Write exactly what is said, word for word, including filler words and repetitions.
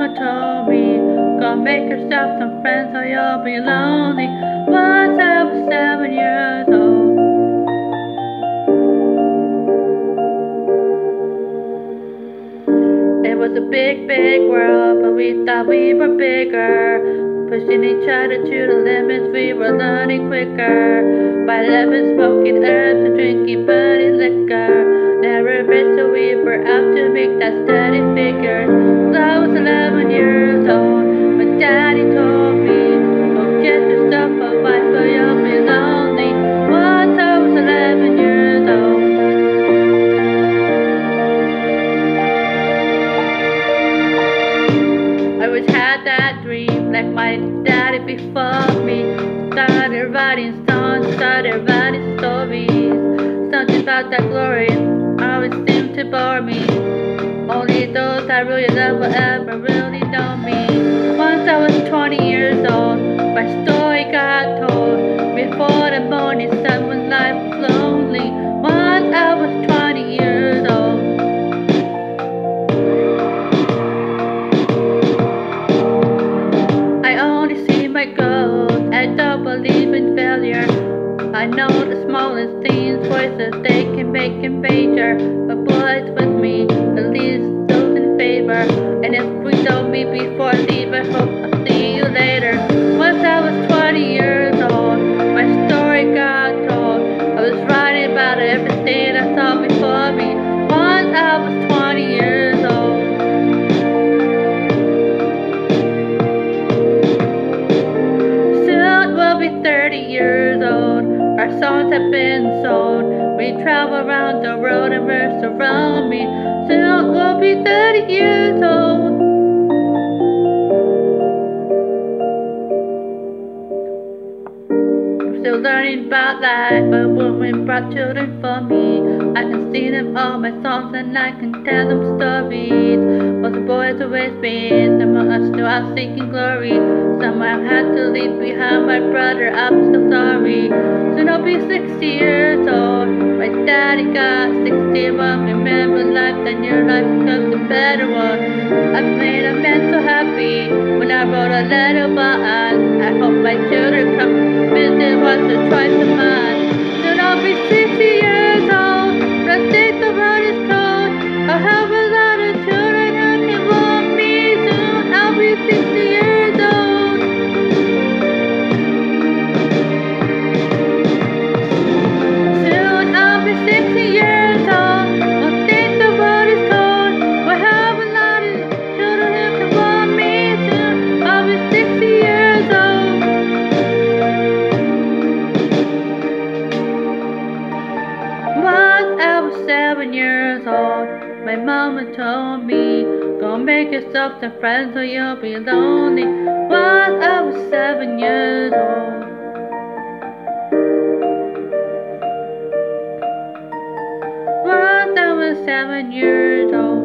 mama told me, go make yourself some friends or you'll be lonely. Once I was seven years old. It was a big, big world, but we thought we were bigger. Pushing each other to the limits, we were learning quicker. By eleven, smoking herbs and drinking bloody liquor. Never rich, so we were out to make that steady figure. So I was eleven years old, my daddy told me, go get yourself a wife or you'll be lonely. Once I was eleven years old. I always had that dream, like my daddy before me. Started writing songs, started writing stories. Something about that glory always seemed to bore me. Only those I really love will ever really know me. Once I was twenty years old, my story got told. Before the morning sun, when life was lonely. Once I was twenty years old. I only see my goals, I don't believe in failure. I know the smallest things, voices they can make it major. But boys with me, at least those in favor. And if we don't meet before I leave, I hope I'll see you later. Once I was twenty years old, my story got told. I was writing about everything I saw before me. Once I was twenty years old. Soon we'll be thirty years old. Our songs have been sold. We travel around the world and we're surround me. Soon we'll be thirty years old. I'm still learning about life, but women brought children for me. I can see them all my songs and I can tell them stories. But the boys always been, some of us knew I was seeking glory. Some I had to leave behind my brother, I'm so sorry. Soon I'll be sixty years old. My daddy got sixty-one. Remember life, then your life becomes a better one. I made a man so happy when I wrote a letter about us. I hope my children come visit once or twice a month. Soon I'll be sixty years old. But I think the road is cold. I'll have a lot of children who can want me. Soon I'll be sixty years old. Soon I'll be sixty years old. I think the road is cold. We'll have a lot of children who can want me. Soon I'll be sixty years old. Once I was seven years old, my mama told me, go make yourself some friends or you'll be lonely. Once I was seven years old. Once I was seven years old.